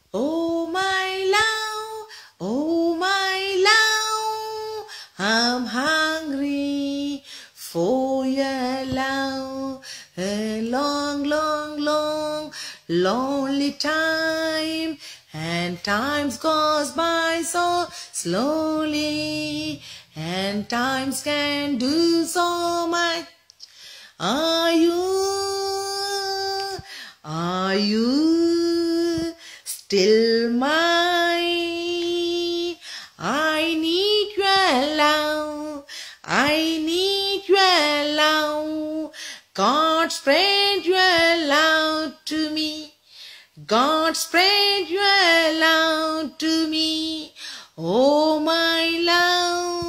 Oh my love, I'm hungry for your love. A long, long, long, lonely time, and times goes by so slowly, and times can do so much. Are you still mine? I need your love, I need your love. God spread your love to me, God spread your love to me. Oh my love,